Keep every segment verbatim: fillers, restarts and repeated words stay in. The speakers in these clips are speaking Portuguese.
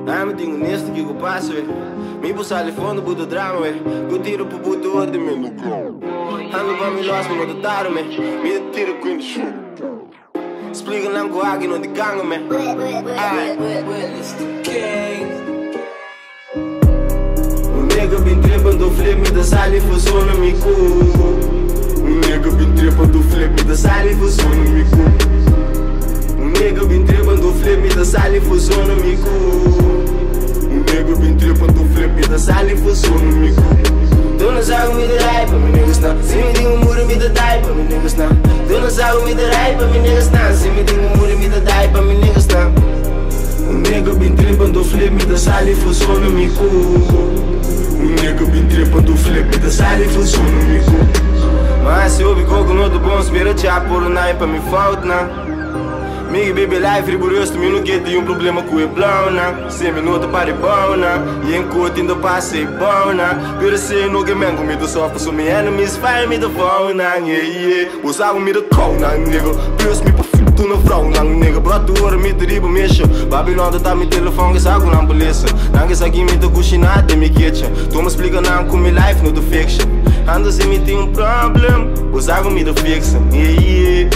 Ai, me tenho neste que eu passo, ué. Me pulsar ali fundo, budo drama, ué. Eu tiro pro budo outro, me no cão. Ando pra me lost, me não tentaram, me. Me tiro com o chão. Explica não com água e não de gangue, me. O nega bem trepando o flip, me dá sal e funciona me cu. O nega bem trepando o flip, me dá sal e funciona me cu. O nega bem trepando o flip, me dá sal e funciona me cu. O nega bem trepando o flip, me dá sal e funciona me cu. Tu não sabe me dar raiva, me niggas não. Se me diga um muro, me dá taipa, me niggas não. Tu não sabe me dar raiva, me niggas não. Se me diga um muro, me dá taipa, me niggas não. O nega bem trepando o flip, me dá sal e funciona me cu. O nega bem trepando o flip, me dá sal e funciona me cu. Mas se ouve coco no do bom, espera tchau por um naipa, me falta não. Mig baby life rigoroso, tu me não quer ter um problema com o blão, né? Sem minuto para bom, né? E em curto ainda passei bom, né? Pero se não que me comido só for me enemies, fire me the phone, né? Yeah, yeah. Os água me the call, né, nigga? Plus me perfeito tu no front, né, nigga? Brought to order me the ribo mexo. Babilônia tá me telefone, que saco na polícia. Não que aqui me tô cozinhado em minha kitchen. Tu me explica não com minha life no do fiction. Ando se me tem um problem, os água me the fiction, yeah, yeah.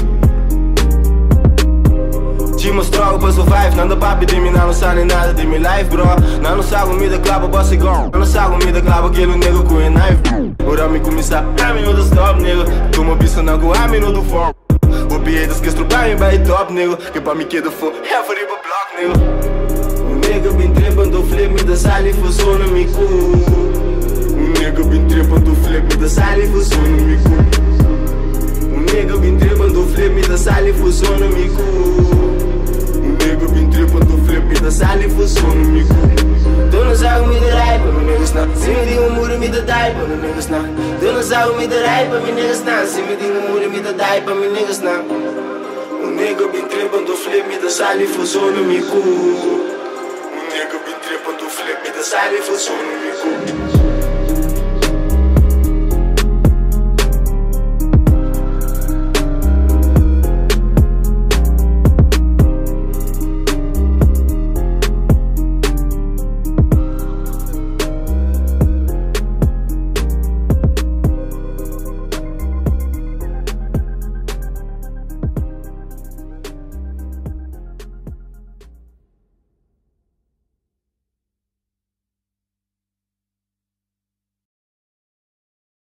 Te mostrou para survive, não dá pra pedir me não sabe nada de minha life, bro. Não não sabe me da clava, boss igual. Não sabe me da clava, aquele nego com a knife. Ora me começar, a mim não dá stop, nego. Tu me pisa não com a mim não do fome. O piadas que estrubar me vai top, nego. Que pra me queda for, é for ir pro block, nego. O nego bem trepando o flip, me dá sal e funciona me cu. O nego bem trepando o flip, me dá sal e funciona me cu. O nego bem trepando o flip, me dá sal e funciona me cu. Nega bem trepando o flip, me dá sal e funciona me cu. Tu não sabe me dar raiva, me niggas não. Se me diga um muro, me dá taipa, me niggas não. Tu não sabe me dar raiva, me niggas não. Se me diga um muro, me dá taipa, me niggas não. O nega bem trepando o flip, me dá sal e funciona me cu. O nega bem trepando o flip, me dá sal e funciona me cu.